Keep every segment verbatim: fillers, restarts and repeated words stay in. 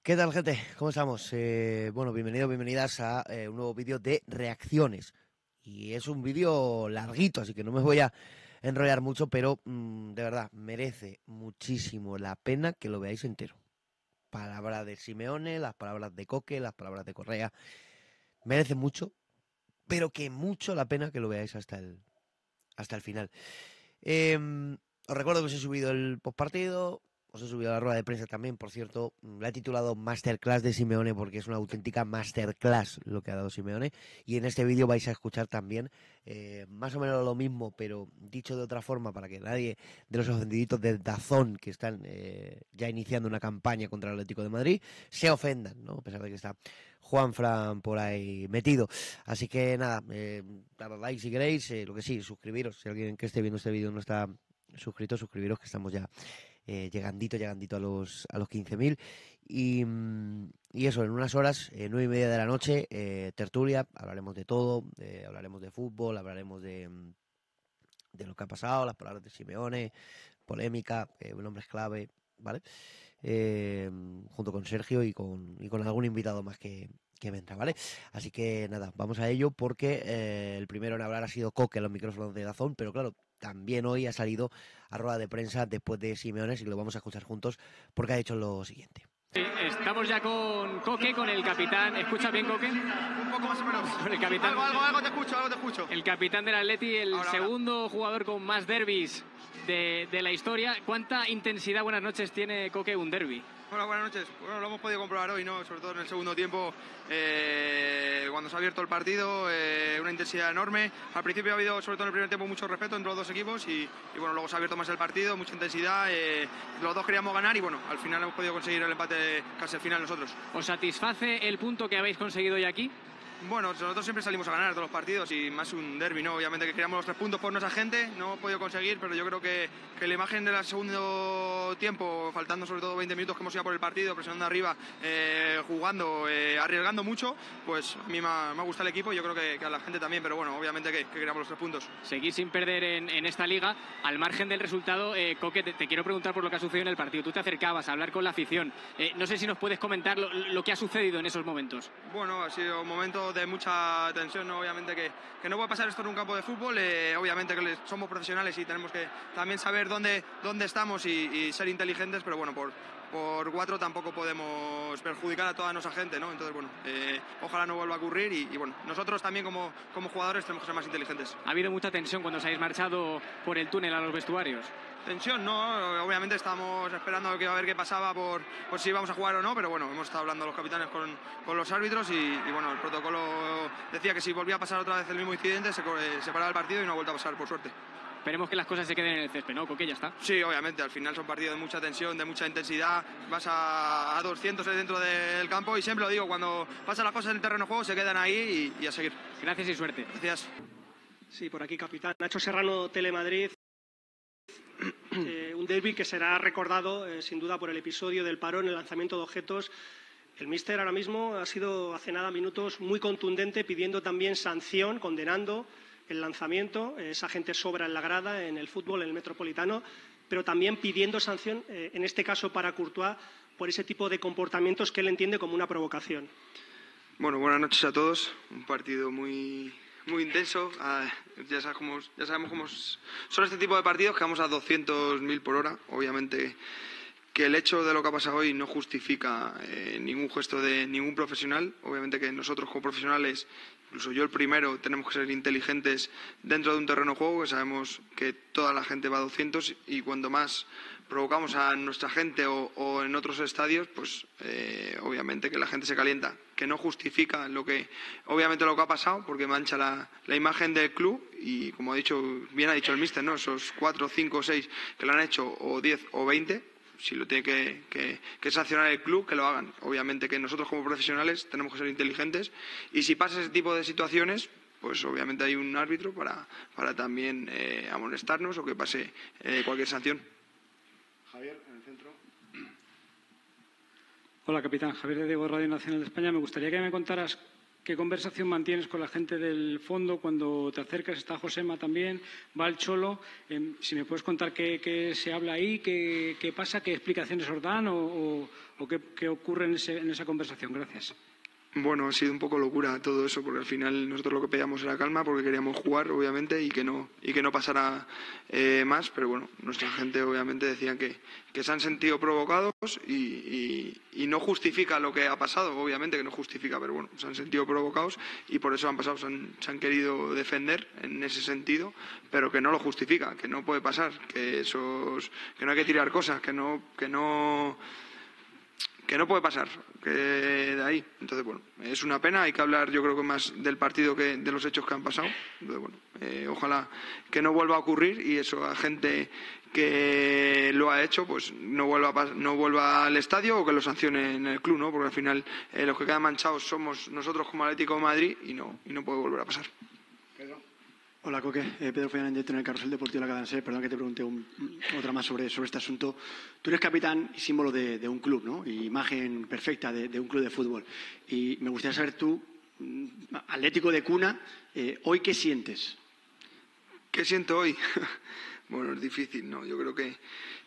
¿Qué tal, gente? ¿Cómo estamos? Eh, bueno, bienvenidos, bienvenidas a eh, un nuevo vídeo de reacciones. Y es un vídeo larguito, así que no me voy a enrollar mucho, pero mm, de verdad, merece muchísimo la pena que lo veáis entero. Palabras de Simeone, las palabras de Coque, las palabras de Correa. Merece mucho, pero que mucho la pena que lo veáis hasta el, hasta el final. Eh, Os recuerdo que os he subido el postpartido, os he subido la rueda de prensa también, por cierto. La he titulado Masterclass de Simeone porque es una auténtica masterclass lo que ha dado Simeone. Y en este vídeo vais a escuchar también eh, más o menos lo mismo, pero dicho de otra forma para que nadie de los ofendiditos de Dazón que están eh, ya iniciando una campaña contra el Atlético de Madrid se ofendan, ¿no? A pesar de que está Juan Fran por ahí metido. Así que nada, eh, dad like si queréis, eh, lo que sí, suscribiros. Si alguien que esté viendo este vídeo no está suscrito, suscribiros que estamos ya eh, llegandito, llegandito a los, a los quince mil. Y, mm, y eso, en unas horas, eh, nueve y media de la noche, eh, tertulia, hablaremos de todo, eh, hablaremos de fútbol, hablaremos de, mm, de lo que ha pasado, las palabras de Simeone, polémica, eh, nombres clave, ¿vale? Eh, junto con Sergio y con, y con algún invitado más que, que vendrá, ¿vale? Así que nada, vamos a ello porque eh, el primero en hablar ha sido Coque en los micrófonos de Dazón, pero claro, también hoy ha salido a rueda de prensa después de Simeone y lo vamos a escuchar juntos porque ha dicho lo siguiente. Sí, estamos ya con Coque, con el capitán. ¿Escucha bien, Coque? Un poco más o menos. Con el capitán. Algo, algo, algo te escucho, algo te escucho. El capitán del Atleti, el ahora, segundo ahora. jugador con más derbis de, de la historia. ¿Cuánta intensidad, buenas noches, tiene Coque un derbi? Hola, buenas noches. Bueno, lo hemos podido comprobar hoy, ¿no? Sobre todo en el segundo tiempo, eh, cuando se ha abierto el partido, eh, una intensidad enorme. Al principio ha habido, sobre todo en el primer tiempo, mucho respeto entre los dos equipos y, y bueno, luego se ha abierto más el partido, mucha intensidad. Eh, los dos queríamos ganar y bueno, al final hemos podido conseguir el empate casi al final nosotros. ¿Os satisface el punto que habéis conseguido hoy aquí? Bueno, nosotros siempre salimos a ganar todos los partidos y más un derbi, ¿no? Obviamente que queríamos los tres puntos por nuestra gente, no hemos podido conseguir, pero yo creo que, que la imagen del segundo tiempo, faltando sobre todo veinte minutos que hemos ido por el partido, presionando arriba, eh, jugando, eh, arriesgando mucho, pues a mí me ha, me ha gustado el equipo y yo creo que, que a la gente también, pero bueno, obviamente que, que queríamos los tres puntos. Seguís sin perder en, en esta liga, al margen del resultado, eh, Coque, te, te quiero preguntar por lo que ha sucedido en el partido. Tú te acercabas a hablar con la afición, eh, no sé si nos puedes comentar lo, lo que ha sucedido en esos momentos. Bueno, ha sido un momento de mucha tensión, ¿no? Obviamente que, que no puede pasar esto en un campo de fútbol, eh, obviamente que somos profesionales y tenemos que también saber dónde, dónde estamos y, y ser inteligentes, pero bueno, por, por cuatro tampoco podemos perjudicar a toda nuestra gente, ¿no? Entonces, bueno, eh, ojalá no vuelva a ocurrir y, y bueno, nosotros también como, como jugadores tenemos que ser más inteligentes. ¿Ha habido mucha tensión cuando os habéis marchado por el túnel a los vestuarios? Tensión, no, obviamente estamos esperando a ver qué pasaba por, por si íbamos a jugar o no, pero bueno, hemos estado hablando los capitanes con, con los árbitros y, y bueno, el protocolo decía que si volvía a pasar otra vez el mismo incidente se, se paraba el partido y no ha vuelto a pasar, por suerte. Esperemos que las cosas se queden en el césped, ¿no? Coque, ya está. Sí, obviamente, al final son partidos de mucha tensión, de mucha intensidad, vas a, a doscientos dentro del campo y siempre lo digo, cuando pasan las cosas en el terreno de juego se quedan ahí y, y a seguir. Gracias y suerte. Gracias. Sí, por aquí, capitán. Nacho Serrano, Telemadrid. Eh, un derbi que será recordado eh, sin duda por el episodio del parón, el lanzamiento de objetos. El míster ahora mismo ha sido hace nada minutos muy contundente pidiendo también sanción, condenando el lanzamiento. Eh, esa gente sobra en la grada, en el fútbol, en el Metropolitano, pero también pidiendo sanción, eh, en este caso para Courtois, por ese tipo de comportamientos que él entiende como una provocación. Bueno, buenas noches a todos. Un partido muy... muy intenso, uh, ya, sabes cómo, ya sabemos cómo son este tipo de partidos, que vamos a doscientos mil por hora. Obviamente que el hecho de lo que ha pasado hoy no justifica eh, ningún gesto de ningún profesional. Obviamente que nosotros como profesionales, incluso yo el primero, tenemos que ser inteligentes dentro de un terreno de juego, que sabemos que toda la gente va a doscientos y cuando más provocamos a nuestra gente o, o en otros estadios, pues eh, obviamente que la gente se calienta, que no justifica lo que obviamente lo que ha pasado, porque mancha la, la imagen del club y como ha dicho, bien ha dicho el míster, ¿no? Esos cuatro, cinco, seis que lo han hecho, o diez o veinte, si lo tiene que, que, que sancionar el club, que lo hagan. Obviamente que nosotros como profesionales tenemos que ser inteligentes y si pasa ese tipo de situaciones, pues obviamente hay un árbitro para, para también eh, amonestarnos o que pase eh, cualquier sanción. Javier, en el centro. Hola, capitán. Javier de Diego, Radio Nacional de España. Me gustaría que me contaras ¿Qué conversación mantienes con la gente del fondo cuando te acercas? Está Josema también, va el Cholo. Eh, si me puedes contar qué, qué se habla ahí, qué, qué pasa, qué explicaciones os dan o, o, o qué, qué ocurre en, ese, en esa conversación. Gracias. Bueno, ha sido un poco locura todo eso, porque al final nosotros lo que pedíamos era calma, porque queríamos jugar, obviamente, y que no y que no pasara eh, más, pero bueno, nuestra gente obviamente decía que, que se han sentido provocados y, y, y no justifica lo que ha pasado, obviamente que no justifica, pero bueno, se han sentido provocados y por eso han pasado, se han, se han querido defender en ese sentido, pero que no lo justifica, que no puede pasar, que esos, que no hay que tirar cosas, que no, que no que no puede pasar, que de ahí. Entonces, bueno, es una pena, hay que hablar yo creo que más del partido que de los hechos que han pasado. Entonces, bueno, eh, ojalá que no vuelva a ocurrir y eso a gente que lo ha hecho pues no vuelva a, no vuelva al estadio o que lo sancione en el club, ¿no? Porque al final eh, los que quedan manchados somos nosotros como Atlético de Madrid y no, y no puede volver a pasar. Hola, Coque. Eh, Pedro Follán, en directo en el Carrusel Deportivo de la Cadena SER. Perdón que te pregunte un, otra más sobre, sobre este asunto. Tú eres capitán y símbolo de, de un club, ¿no? Y imagen perfecta de, de un club de fútbol. Y me gustaría saber tú, atlético de cuna, eh, ¿hoy qué sientes? ¿Qué siento hoy? Bueno, es difícil, ¿no? Yo creo que,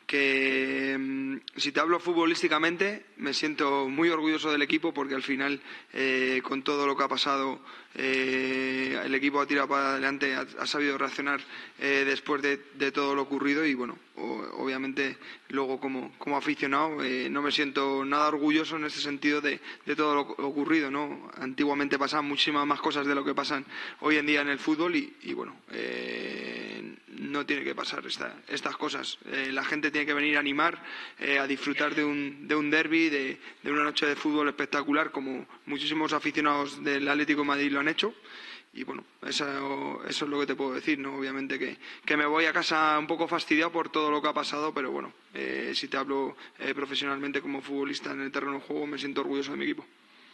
que mmm, si te hablo futbolísticamente, me siento muy orgulloso del equipo porque al final, eh, con todo lo que ha pasado, eh, el equipo ha tirado para adelante, ha, ha sabido reaccionar eh, después de, de todo lo ocurrido y bueno, o, obviamente luego como, como aficionado eh, no me siento nada orgulloso en este sentido de, de todo lo ocurrido, ¿no? Antiguamente pasaban muchísimas más cosas de lo que pasan hoy en día en el fútbol y, y bueno, eh, no tiene que pasar esta, estas cosas. Eh, la gente tiene que venir a animar, eh, a disfrutar de un, de un derbi, de, de una noche de fútbol espectacular como muchísimos aficionados del Atlético de Madrid lo han hecho y bueno, eso, eso es lo que te puedo decir, ¿no? Obviamente que, que me voy a casa un poco fastidiado por todo lo que ha pasado, pero bueno, eh, si te hablo eh, profesionalmente como futbolista en el terreno de juego me siento orgulloso de mi equipo.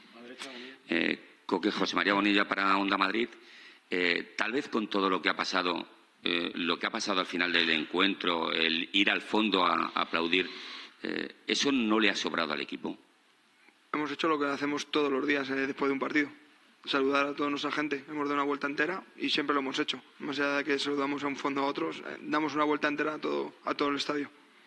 Eh, Coque, José María Bonilla para Onda Madrid. Eh, tal vez con todo lo que ha pasado, eh, lo que ha pasado al final del encuentro, el ir al fondo a, a aplaudir, eh, ¿eso no le ha sobrado al equipo? Hemos hecho lo que hacemos todos los días eh, después de un partido. Saludar a toda nuestra gente. Hemos dado una vuelta entera y siempre lo hemos hecho. Más allá de que saludamos a un fondo a otros, eh, damos una vuelta entera a todo, a todo el estadio.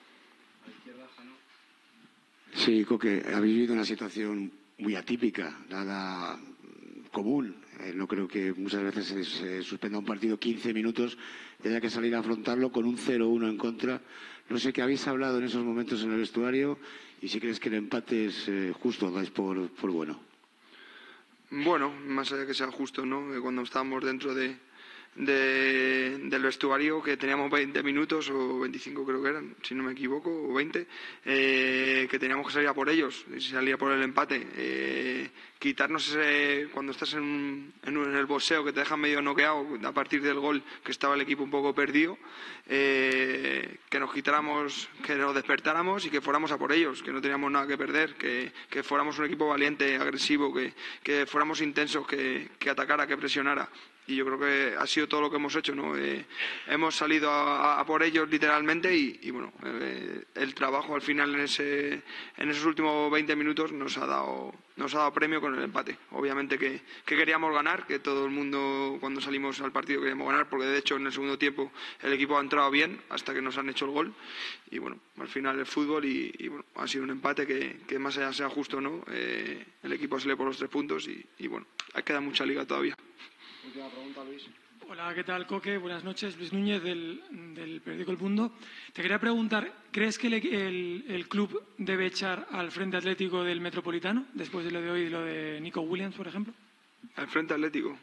Sí, Coque, habéis vivido una situación muy atípica, nada común. Eh, no creo que muchas veces se, se suspenda un partido quince minutos y haya que salir a afrontarlo con un cero uno en contra. No sé qué habéis hablado en esos momentos en el vestuario y si crees que el empate es eh, justo, dais por, por bueno. Bueno, más allá de que sea justo, ¿no? Que cuando estábamos dentro de, de, del vestuario, que teníamos veinte minutos o veinticinco creo que eran, si no me equivoco, o veinte, eh, que teníamos que salir a por ellos, y salir a por el empate. Eh, quitarnos ese, cuando estás en, en, en el boxeo que te dejan medio noqueado a partir del gol, que estaba el equipo un poco perdido, eh, que nos quitáramos, que nos despertáramos y que fuéramos a por ellos, que no teníamos nada que perder, que, que fuéramos un equipo valiente, agresivo, que, que fuéramos intensos, que, que atacara, que presionara. Y yo creo que ha sido todo lo que hemos hecho, ¿no? Eh, hemos salido a, a por ellos literalmente y, y bueno, eh, el trabajo al final en ese en esos últimos veinte minutos nos ha dado nos ha dado premio con el empate. Obviamente que, que queríamos ganar, que todo el mundo cuando salimos al partido queríamos ganar, porque de hecho en el segundo tiempo el equipo ha entrado bien hasta que nos han hecho el gol y bueno, al final el fútbol y, y bueno, ha sido un empate que, que más allá sea justo o no, eh, el equipo sale por los tres puntos y, y bueno, queda mucha liga todavía. Última pregunta, Luis. Hola, ¿qué tal, Coque? Buenas noches. Luis Núñez, del, del periódico El Mundo. Te quería preguntar, ¿crees que el, el, el club debe echar al Frente Atlético del Metropolitano, después de lo de hoy y lo de Nico Williams, por ejemplo? Al Frente Atlético.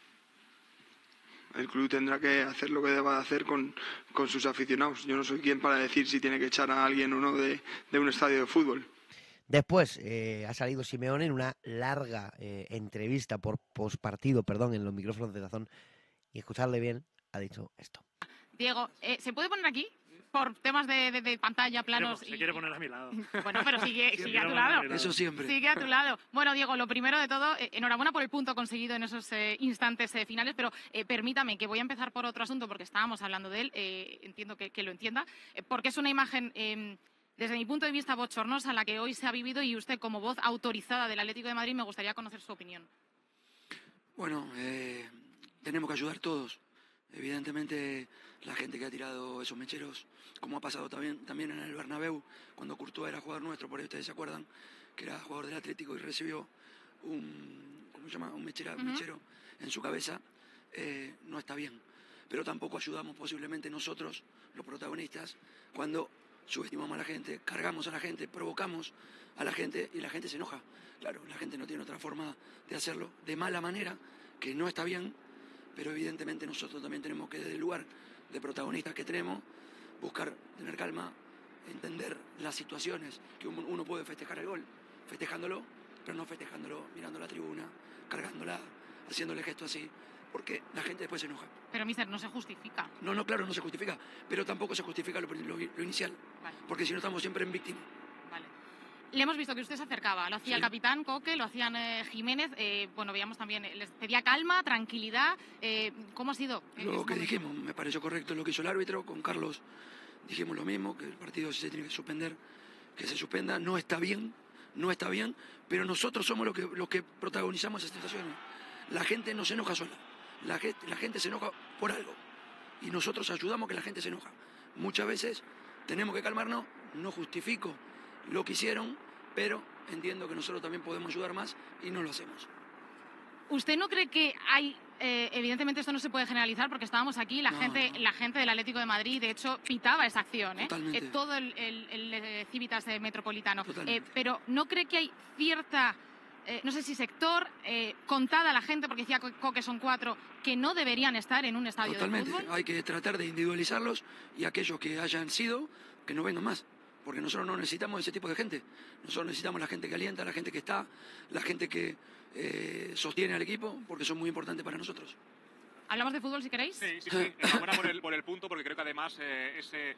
El club tendrá que hacer lo que deba hacer con, con sus aficionados. Yo no soy quien para decir si tiene que echar a alguien o no de, de un estadio de fútbol. Después eh, ha salido Simeone en una larga eh, entrevista por pospartido, perdón, en los micrófonos de Dazón, y escucharle bien, ha dicho esto. Diego, eh, ¿se puede poner aquí? Por temas de, de, de pantalla, planos... Se y... quiere poner a mi lado. Bueno, pero sigue, sigue a tu lado. Eso siempre. Sigue a tu lado. Bueno, Diego, lo primero de todo, eh, enhorabuena por el punto conseguido en esos eh, instantes eh, finales, pero eh, permítame que voy a empezar por otro asunto, porque estábamos hablando de él, eh, entiendo que, que lo entienda, eh, porque es una imagen... Eh, desde mi punto de vista bochornosa, la que hoy se ha vivido y usted como voz autorizada del Atlético de Madrid me gustaría conocer su opinión. Bueno, eh, tenemos que ayudar todos. Evidentemente, la gente que ha tirado esos mecheros, como ha pasado también, también en el Bernabéu, cuando Courtois era jugador nuestro, por ahí ustedes se acuerdan, que era jugador del Atlético y recibió un, ¿cómo se llama? un, mechera, uh-huh. un mechero en su cabeza, eh, no está bien. Pero tampoco ayudamos posiblemente nosotros, los protagonistas, cuando subestimamos a la gente, cargamos a la gente, provocamos a la gente y la gente se enoja. Claro, la gente no tiene otra forma de hacerlo, de mala manera, que no está bien, pero evidentemente nosotros también tenemos que, desde el lugar de protagonistas que tenemos, buscar tener calma, entender las situaciones, que uno puede festejar el gol, festejándolo, pero no festejándolo, mirando la tribuna, cargándola, haciéndole gestos así, porque la gente después se enoja. Pero, mister, no se justifica. No, no, claro, no se justifica, pero tampoco se justifica lo, lo, lo inicial, vale. Porque si no estamos siempre en víctima. Vale. Le hemos visto que usted se acercaba, lo hacía sí. el capitán Coque, lo hacían eh, Jiménez, eh, bueno, veíamos también, eh, les pedía calma, tranquilidad, eh, ¿cómo ha sido? Lo que momento? dijimos, me pareció correcto lo que hizo el árbitro, con Carlos dijimos lo mismo, que el partido si se tiene que suspender, que se suspenda, no está bien, no está bien, pero nosotros somos los que, los que protagonizamos esas situaciones. La gente no se enoja sola, la gente, la gente se enoja por algo, y nosotros ayudamos a que la gente se enoja. Muchas veces tenemos que calmarnos, no justifico lo que hicieron, pero entiendo que nosotros también podemos ayudar más y no lo hacemos. ¿Usted no cree que hay, eh, evidentemente esto no se puede generalizar porque estábamos aquí, la, no, gente, no. la gente del Atlético de Madrid, de hecho, pitaba esa acción, ¿eh? eh todo el, el, el, el Civitas Metropolitano, eh, pero ¿no cree que hay cierta, eh, no sé si sector, eh, contada la gente, porque decía Coque son cuatro, que no deberían estar en un estadio Totalmente. de fútbol? Hay que tratar de individualizarlos y aquellos que hayan sido, que no vengan más. Porque nosotros no necesitamos ese tipo de gente. Nosotros necesitamos la gente que alienta, la gente que está, la gente que eh, sostiene al equipo, porque son muy importantes para nosotros. ¿Hablamos de fútbol si queréis? Sí, sí, sí. Enhorabuena por el, por el punto, porque creo que además eh, ese,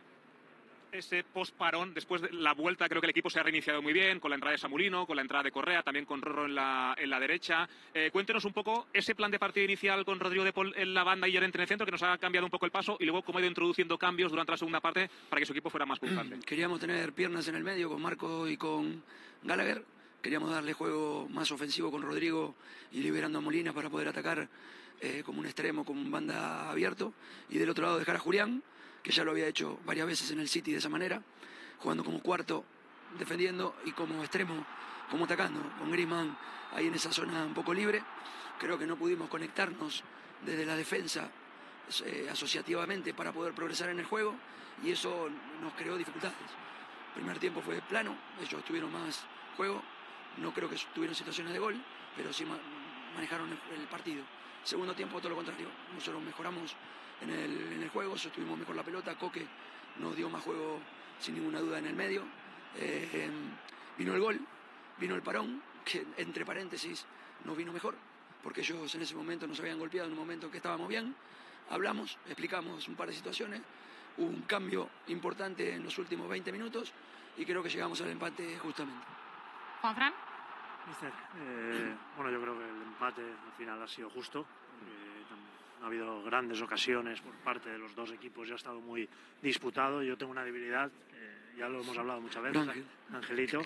ese post-parón, después de la vuelta, creo que el equipo se ha reiniciado muy bien, con la entrada de Samulino, con la entrada de Correa, también con Rorro en la, en la derecha. Eh, cuéntenos un poco ese plan de partido inicial con Rodrigo de Paul en la banda y Llorente en el centro, que nos ha cambiado un poco el paso, y luego cómo ha ido introduciendo cambios durante la segunda parte para que su equipo fuera más pulsante. Queríamos tener piernas en el medio con Marco y con Gallagher. Queríamos darle juego más ofensivo con Rodrigo y liberando a Molina para poder atacar eh, como un extremo, como un banda abierto. Y del otro lado dejar a Julián, que ya lo había hecho varias veces en el City de esa manera, jugando como cuarto, defendiendo, y como extremo, como atacando, con Griezmann ahí en esa zona un poco libre. Creo que no pudimos conectarnos desde la defensa eh, asociativamente para poder progresar en el juego, y eso nos creó dificultades. El primer tiempo fue plano, ellos tuvieron más juego, no creo que tuvieron situaciones de gol, pero sí ma manejaron el, el partido. Segundo tiempo todo lo contrario, nosotros mejoramos en el, en el juego, sostuvimos mejor la pelota, Coque nos dio más juego sin ninguna duda en el medio, eh, eh, vino el gol, vino el parón, que entre paréntesis nos vino mejor, porque ellos en ese momento nos habían golpeado en un momento que estábamos bien, hablamos, explicamos un par de situaciones, hubo un cambio importante en los últimos veinte minutos y creo que llegamos al empate justamente. ¿Juanfran? Mister, eh, bueno, yo creo que el empate al final ha sido justo. Eh, ha habido grandes ocasiones por parte de los dos equipos, ya ha estado muy disputado. Yo tengo una debilidad, eh, ya lo hemos hablado muchas veces, Ángel. Angelito.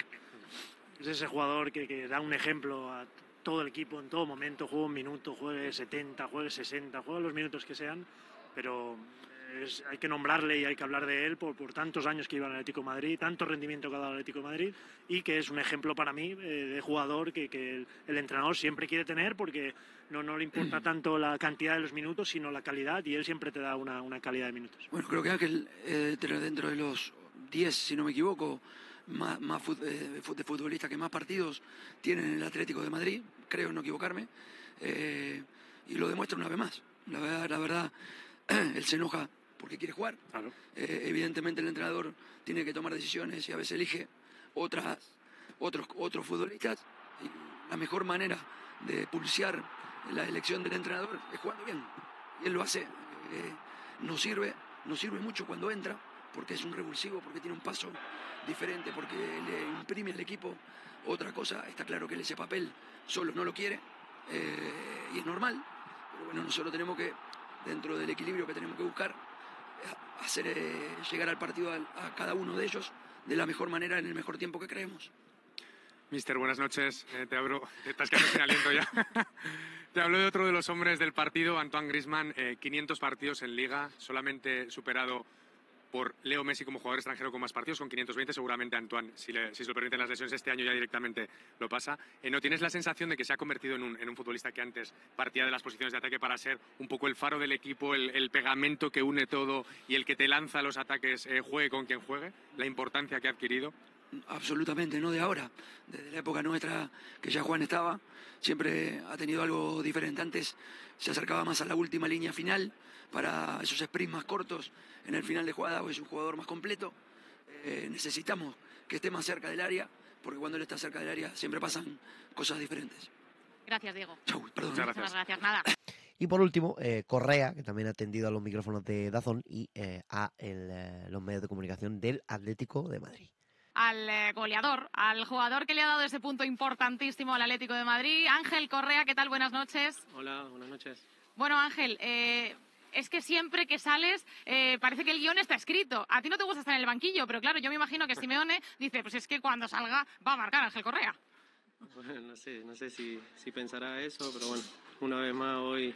Es ese jugador que, que da un ejemplo a todo el equipo en todo momento, juega un minuto, juegue setenta, juegue sesenta, juega los minutos que sean, pero es, hay que nombrarle y hay que hablar de él por, por tantos años que iba al Atlético de Madrid, tanto rendimiento que ha dado el Atlético de Madrid, y que es un ejemplo para mí eh, de jugador que, que el, el entrenador siempre quiere tener, porque no, no le importa tanto la cantidad de los minutos, sino la calidad, y él siempre te da una, una calidad de minutos. Bueno, creo que Ángel, eh, dentro de los diez, si no me equivoco, más, más fut, eh, de futbolistas que más partidos tienen en el Atlético de Madrid, creo no equivocarme, eh, y lo demuestra una vez más. La verdad, la verdad él se enoja porque quiere jugar. Claro. Eh, evidentemente el entrenador tiene que tomar decisiones y a veces elige otras, otros, otros futbolistas. Y la mejor manera de pulsear la elección del entrenador es jugando bien. Y él lo hace. Eh, nos sirve, nos sirve mucho cuando entra, porque es un revulsivo, porque tiene un paso diferente, porque le imprime al equipo otra cosa. Está claro que él ese papel solo no lo quiere, eh, y es normal. Pero bueno, nosotros tenemos que, dentro del equilibrio que tenemos que buscar, hacer eh, llegar al partido a, a cada uno de ellos de la mejor manera, en el mejor tiempo que creemos. Mister, buenas noches. Eh, te abro, te estás quedando sin aliento ya. Te hablo de otro de los hombres del partido, Antoine Griezmann, eh, quinientos partidos en Liga, solamente superado por Leo Messi como jugador extranjero con más partidos, con quinientos veinte, seguramente Antoine, si, le, si se lo permiten las lesiones este año ya directamente lo pasa. Eh, ¿No tienes la sensación de que se ha convertido en un, en un futbolista que antes partía de las posiciones de ataque para ser un poco el faro del equipo, el, el pegamento que une todo y el que te lanza los ataques, eh, juegue con quien juegue? ¿La importancia que ha adquirido? Absolutamente, no de ahora, desde la época nuestra que ya Juan estaba, siempre ha tenido algo diferente. Antes se acercaba más a la última línea final para esos sprints más cortos en el final de jugada. Hoy es un jugador más completo. Eh, necesitamos que esté más cerca del área, porque cuando él está cerca del área siempre pasan cosas diferentes. Gracias, Diego. Chau, perdón. Muchas gracias. gracias. Nada. Y por último, eh, Correa, que también ha atendido a los micrófonos de DAZN y eh, a el, eh, los medios de comunicación del Atlético de Madrid. Al eh, goleador, al jugador que le ha dado ese punto importantísimo al Atlético de Madrid, Ángel Correa, ¿qué tal? Buenas noches. Hola, buenas noches. Bueno, Ángel, eh, es que siempre que sales eh, parece que el guión está escrito. A ti no te gusta estar en el banquillo, pero claro, yo me imagino que Simeone dice, pues es que cuando salga va a marcar Ángel Correa. Bueno, no sé, no sé si, si pensará eso, pero bueno, una vez más hoy,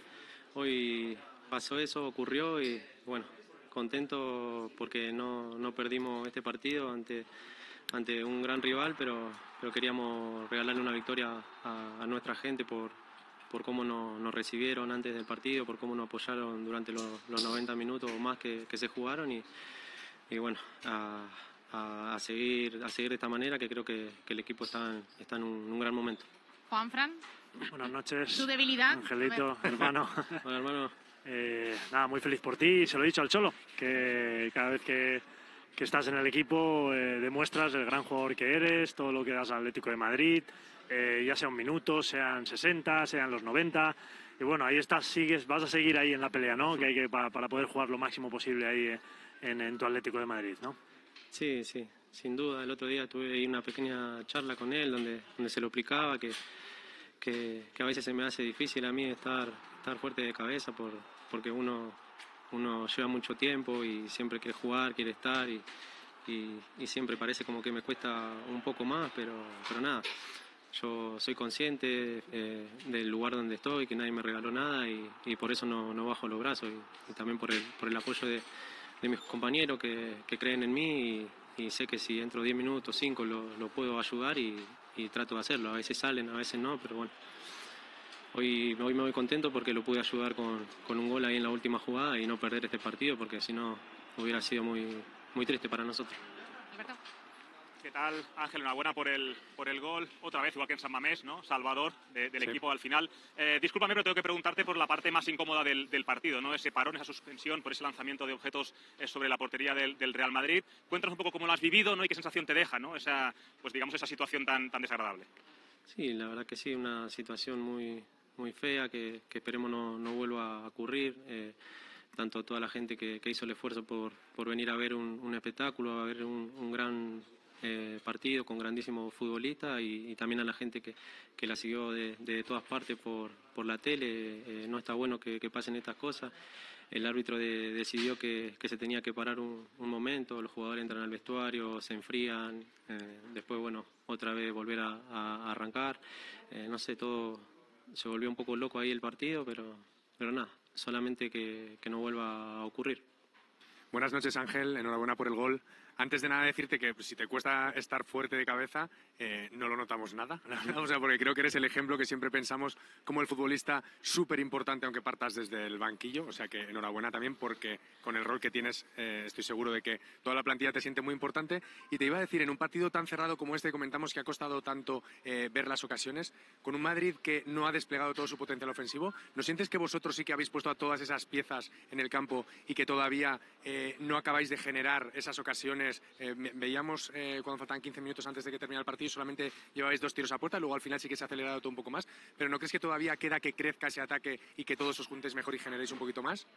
hoy pasó eso, ocurrió y bueno, contento porque no, no perdimos este partido ante, ante un gran rival, pero, pero queríamos regalarle una victoria a, a nuestra gente por, por cómo nos, nos recibieron antes del partido, por cómo nos apoyaron durante los, los noventa minutos o más que, que se jugaron y, y bueno, a, a, a, seguir, a seguir de esta manera, que creo que, que el equipo está, en, está en un, un gran momento. Juanfran. Buenas noches. ¿Tu debilidad? Angelito, hermano. Hola, hermano. Eh, nada, muy feliz por ti, se lo he dicho al Cholo, que cada vez que, que estás en el equipo eh, demuestras el gran jugador que eres, todo lo que das al Atlético de Madrid, eh, ya sea un minuto, sean sesenta, sean los noventa, y bueno, ahí estás, sigues, vas a seguir ahí en la pelea, ¿no? Que hay que para, para poder jugar lo máximo posible ahí eh, en, en tu Atlético de Madrid, ¿no? Sí, sí, sin duda. El otro día tuve ahí una pequeña charla con él donde, donde se lo explicaba que, que, que a veces se me hace difícil a mí estar, estar fuerte de cabeza por, porque uno, uno lleva mucho tiempo y siempre quiere jugar, quiere estar y, y, y siempre parece como que me cuesta un poco más, pero, pero nada. Yo soy consciente eh, del lugar donde estoy, que nadie me regaló nada y, y por eso no, no bajo los brazos y, y también por el, por el apoyo de, de mis compañeros que, que creen en mí y, y sé que si entro diez minutos, cinco, lo, lo puedo ayudar y, y trato de hacerlo. A veces salen, a veces no, pero bueno. Hoy, hoy me voy contento porque lo pude ayudar con, con un gol ahí en la última jugada y no perder este partido porque si no hubiera sido muy, muy triste para nosotros. Alberto. ¿Qué tal, Ángel? Enhorabuena por el, por el gol. Otra vez, igual que en San Mamés, ¿no? Salvador de, del sí. equipo al final. Eh, discúlpame, pero tengo que preguntarte por la parte más incómoda del, del partido, ¿no? Ese parón, esa suspensión, por ese lanzamiento de objetos eh, sobre la portería del, del Real Madrid. Cuéntanos un poco cómo lo has vivido, ¿no? Y qué sensación te deja, ¿no? Esa, pues digamos, esa situación tan, tan desagradable. Sí, la verdad que sí, una situación muy, muy fea que, que esperemos no, no vuelva a ocurrir. Eh, tanto a toda la gente que, que hizo el esfuerzo por, por venir a ver un, un espectáculo, a ver un, un gran eh, partido con grandísimos futbolistas y, y también a la gente que, que la siguió de, de todas partes por, por la tele. Eh, no está bueno que, que pasen estas cosas. El árbitro de, decidió que, que se tenía que parar un, un momento, los jugadores entran al vestuario, se enfrían, eh, después, bueno, otra vez volver a, a arrancar. Eh, no sé, todo se volvió un poco loco ahí el partido, pero, pero nada, solamente que, que no vuelva a ocurrir. Buenas noches, Ángel, enhorabuena por el gol. Antes de nada decirte que si te cuesta estar fuerte de cabeza, eh, no lo notamos nada. O sea, porque creo que eres el ejemplo que siempre pensamos como el futbolista súper importante, aunque partas desde el banquillo. O sea que enhorabuena también porque con el rol que tienes eh, estoy seguro de que toda la plantilla te siente muy importante. Y te iba a decir, en un partido tan cerrado como este, comentamos que ha costado tanto eh, ver las ocasiones, con un Madrid que no ha desplegado todo su potencial ofensivo, ¿no sientes que vosotros sí que habéis puesto a todas esas piezas en el campo y que todavía eh, no acabáis de generar esas ocasiones? Eh, veíamos eh, cuando faltaban quince minutos antes de que terminara el partido, solamente llevabais dos tiros a puerta, luego al final sí que se ha acelerado todo un poco más, pero ¿no crees que todavía queda que crezca ese ataque y que todos os juntéis mejor y generéis un poquito más?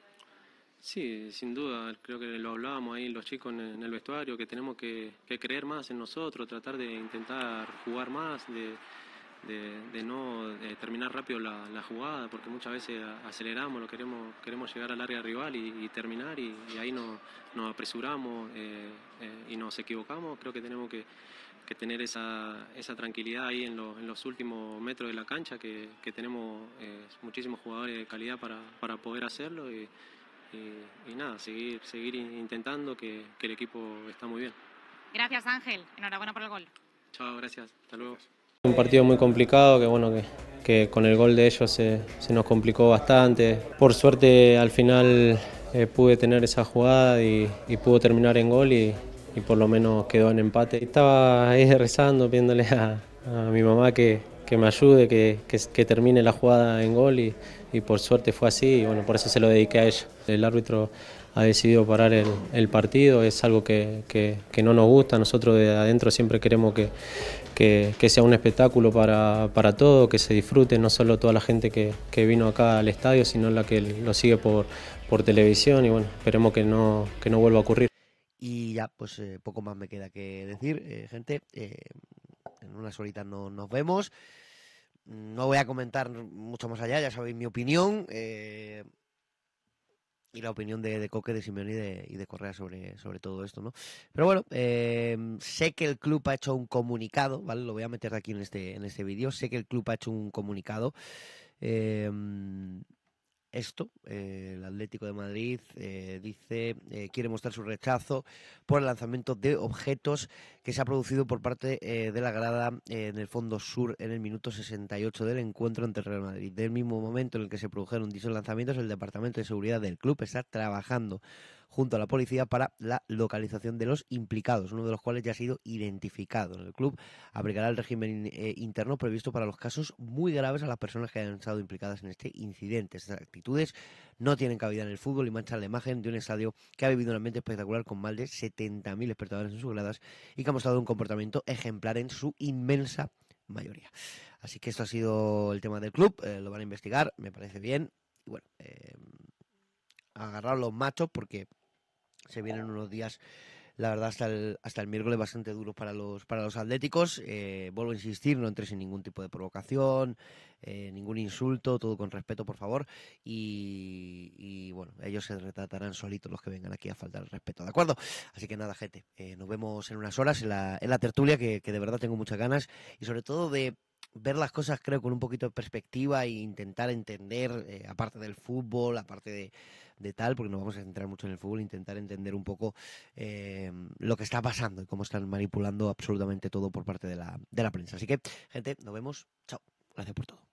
Sí, sin duda, creo que lo hablábamos ahí los chicos en, en el vestuario, que tenemos que, que creer más en nosotros, tratar de intentar jugar más, de, de, de no de terminar rápido la, la jugada, porque muchas veces aceleramos, lo queremos queremos llegar al área rival y, y terminar y, y ahí no, nos apresuramos eh, eh, y nos equivocamos. Creo que tenemos que, que tener esa, esa tranquilidad ahí en, lo, en los últimos metros de la cancha, que, que tenemos eh, muchísimos jugadores de calidad para, para poder hacerlo y, y, y nada, seguir, seguir intentando que, que el equipo está muy bien. Gracias, Ángel. Enhorabuena por el gol. Chao, gracias. Hasta luego. Un partido muy complicado, que bueno, que, que con el gol de ellos se, se nos complicó bastante. Por suerte al final eh, pude tener esa jugada y, y pudo terminar en gol y, y por lo menos quedó en empate. Estaba ahí rezando, pidiéndole a, a mi mamá que, que me ayude, que, que, que termine la jugada en gol y, y por suerte fue así y bueno, por eso se lo dediqué a ella. El árbitro ha decidido parar el, el partido, es algo que, que, que no nos gusta. Nosotros de adentro siempre queremos que, que, que sea un espectáculo para, para todos, que se disfrute, no solo toda la gente que, que vino acá al estadio, sino la que lo sigue por, por televisión y bueno, esperemos que no, que no vuelva a ocurrir. Y ya, pues eh, poco más me queda que decir, eh, gente, eh, en unas horitas no, nos vemos. No voy a comentar mucho más allá, ya sabéis mi opinión. Eh, y la opinión de, de Coque, de Simeone y de, y de Correa sobre, sobre todo esto, ¿no? Pero bueno, eh, sé que el club ha hecho un comunicado, ¿vale? Lo voy a meter aquí en este, en este vídeo. Sé que el club ha hecho un comunicado. Eh, esto, eh, el Atlético de Madrid eh, dice, eh, quiere mostrar su rechazo por el lanzamiento de objetos que se ha producido por parte eh, de la grada eh, en el fondo sur en el minuto sesenta y ocho del encuentro ante el Real Madrid. Del mismo momento en el que se produjeron dichos lanzamientos, el Departamento de Seguridad del club está trabajando junto a la policía para la localización de los implicados, uno de los cuales ya ha sido identificado. El club aplicará el régimen eh, interno previsto para los casos muy graves a las personas que hayan estado implicadas en este incidente. Estas actitudes no tienen cabida en el fútbol y manchan la imagen de un estadio que ha vivido un ambiente espectacular con más de setenta mil espectadores en sus gradas y que ha mostrado un comportamiento ejemplar en su inmensa mayoría. Así que esto ha sido el tema del club, eh, lo van a investigar, me parece bien. Y bueno, eh, agarrar los machos porque se vienen unos días, la verdad, hasta el, hasta el miércoles bastante duros para los, para los atléticos. Eh, vuelvo a insistir, no entres en ningún tipo de provocación, eh, ningún insulto, todo con respeto, por favor. Y, y bueno, ellos se retratarán solitos los que vengan aquí a faltar el respeto, ¿de acuerdo? Así que nada, gente, eh, nos vemos en unas horas en la, en la tertulia, que, que de verdad tengo muchas ganas y sobre todo de ver las cosas, creo, con un poquito de perspectiva e intentar entender, eh, aparte del fútbol, aparte de, de tal, porque nos vamos a centrar mucho en el fútbol, intentar entender un poco eh, lo que está pasando y cómo están manipulando absolutamente todo por parte de la, de la prensa. Así que, gente, nos vemos. Chao. Gracias por todo.